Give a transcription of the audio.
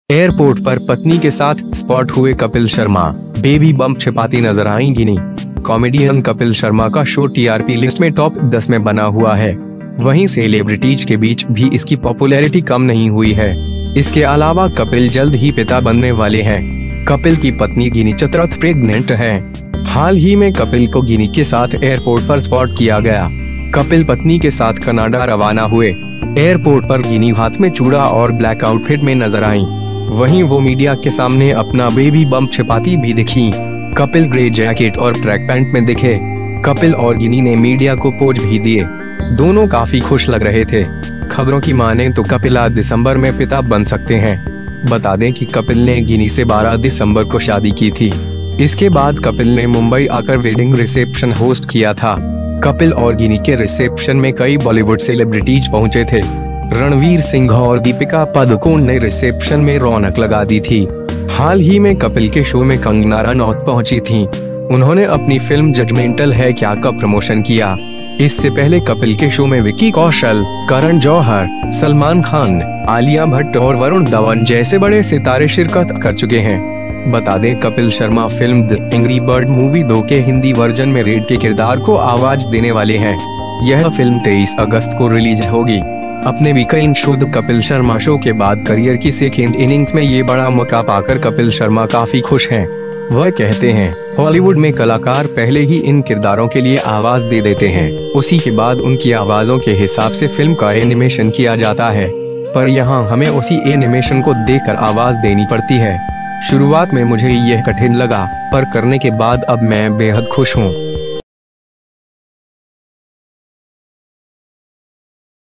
Airport पर पत्नी के साथ स्पॉट हुए कपिल शर्मा, बेबी बम्प छिपाती नजर आई गिनी। कॉमेडियन कपिल शर्मा का शो टीआरपी लिस्ट में टॉप 10 में बना हुआ है। वहीं सेलिब्रिटीज के बीच भी इसकी पॉपुलैरिटी कम नहीं हुई है। इसके अलावा कपिल जल्द ही पिता बनने वाले हैं। कपिल की पत्नी गिनी चतुर्थ प्रेग्नेंट है। हाल ही में कपिल को गिनी के साथ एयरपोर्ट पर स्पॉट किया गया। कपिल पत्नी के साथ कनाडा रवाना हुए। एयरपोर्ट पर गिनी हाथ में चूड़ा और ब्लैक आउटफिट में नजर आईं। वहीं वो मीडिया के सामने अपना बेबी बम्प छिपाती भी दिखी। कपिल ग्रे जैकेट और ट्रैक पैंट में दिखे। कपिल और गिनी ने मीडिया को पोज भी दिए। दोनों काफी खुश लग रहे थे। खबरों की माने तो कपिल आज दिसंबर में पिता बन सकते हैं। बता दें कि कपिल ने गिनी से 12 दिसंबर को शादी की थी। इसके बाद कपिल ने मुंबई आकर वेडिंग रिसेप्शन होस्ट किया था। कपिल और गिनी के रिसेप्शन में कई बॉलीवुड सेलिब्रिटीज पहुंचे थे। रणवीर सिंह और दीपिका पादुकोण ने रिसेप्शन में रौनक लगा दी थी। हाल ही में कपिल के शो में कंगना रनौत पहुंची थीं। उन्होंने अपनी फिल्म जजमेंटल है क्या का प्रमोशन किया। इससे पहले कपिल के शो में विक्की कौशल, करण जौहर, सलमान खान, आलिया भट्ट और वरुण धवन जैसे बड़े सितारे शिरकत कर चुके हैं। बता दें Kapil Sharma film the angry bird movie 2 के हिंदी वर्जन में रेड के किरदार को आवाज देने वाले हैं। यह फिल्म 23 अगस्त को रिलीज होगी। अपने weekend show the Kapil Sharma show के बाद करियर की सेकेंड इनिंग्स में ये बड़ा मौका पाकर कपिल शर्मा काफी खुश हैं। वह कहते हैं, हॉलीवुड में कलाकार पहले ही इन किरदारों के लिए आवाज दे देते हैं, उसी के बाद उनकी आवाजों के हिसाब से फिल्म का एनिमेशन किया जाता है। पर यहाँ हमें उसी एनिमेशन को देखकर आवाज देनी पड़ती है। शुरुआत में मुझे यह कठिन लगा, पर करने के बाद अब मैं बेहद खुश हूँ।